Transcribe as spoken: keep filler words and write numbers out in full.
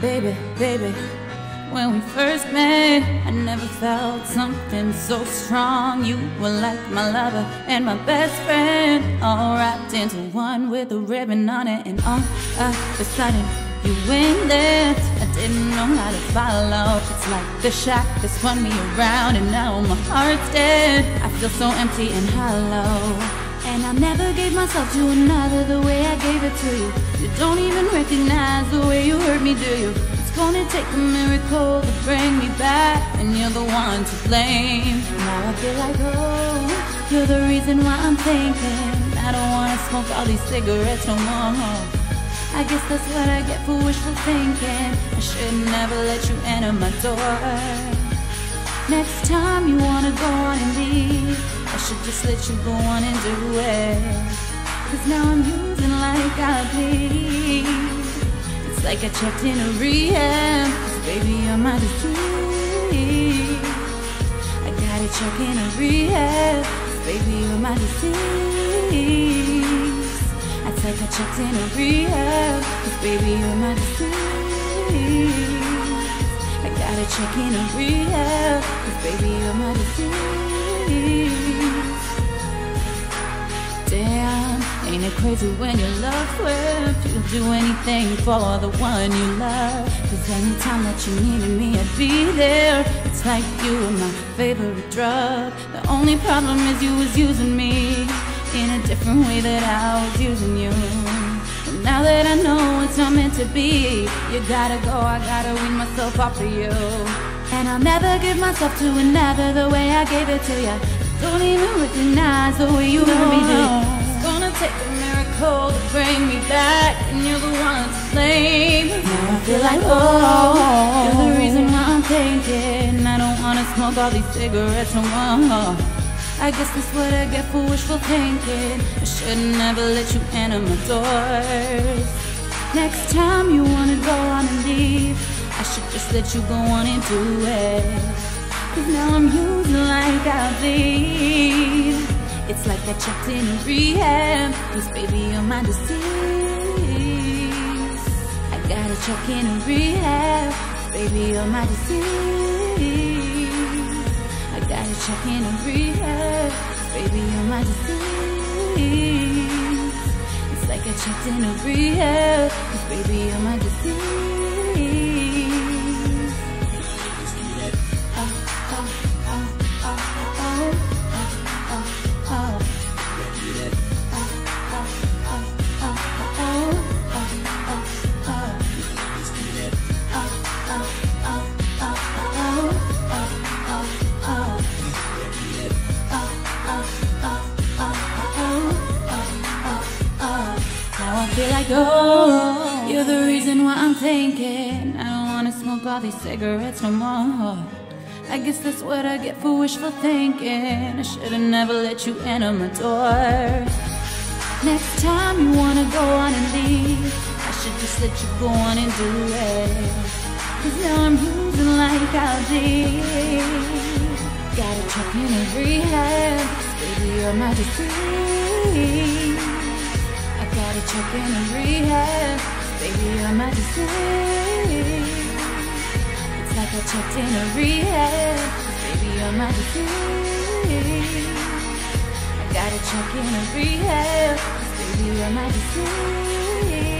Baby, baby, when we first met, I never felt something so strong. You were like my lover and my best friend, all wrapped into one with a ribbon on it. And all of a sudden, you went left. I didn't know how to follow. It's like the shock that spun me around, and now my heart's dead. I feel so empty and hollow, and I never gave myself to another the way I gave it to you. You don't even recognize the way you hurt me, do you? It's gonna take a miracle to bring me back, and you're the one to blame. Now I feel like, oh, you're the reason why I'm thinking I don't wanna smoke all these cigarettes no more. I guess that's what I get for wishful thinking. I should never let you enter my door. Next time you wanna go on and leave, I should just let you go on and do it. Cause now I'm using like I bleed. It's like I checked in a rehab, cause baby you're my disease. I gotta check in a rehab, cause baby you're my disease. It's like I checked in a rehab, cause baby you're my disease. I gotta check in a rehab, cause baby you're my disease. Damn, ain't it crazy when your love swift? You'll do anything for the one you love. Cause anytime that you needed me, I'd be there. It's like you were my favorite drug. The only problem is you was using me in a different way that I was using you. And now that I know it's not meant to be, you gotta go, I gotta wean myself off of you. And I'll never give myself to another the way I gave it to you. Don't even recognize the way you hurt me, do. It's gonna take a miracle to bring me back, and you're the one to blame. Now I feel like, oh, you're the reason why I'm thinking I don't wanna smoke all these cigarettes no more. I guess that's what I get for wishful thinking. I should never let you enter my doors. Next time you wanna go on and leave, I should just let you go on and do it. Cause now I'm using like I bleed. It's like I checked in a rehab, cause baby you're my disease. I gotta check in a rehab, cause baby you're my disease. I gotta check in a rehab, cause baby you're my disease. It's like I checked in a rehab, cause baby you're my disease. I feel like, oh, you're the reason why I'm thinking I don't wanna smoke all these cigarettes no more. I guess that's what I get for wishful thinking. I should've never let you enter my door. Next time you wanna go on and leave, I should just let you go on and do it. Cause now I'm using like I did. Gotta check in a rehab, cause baby you're my disease. Gotta check in a rehab, cause baby you're my disease. It's like I checked in a rehab, cause baby you're my disease. I gotta check in a rehab, cause baby you're my disease.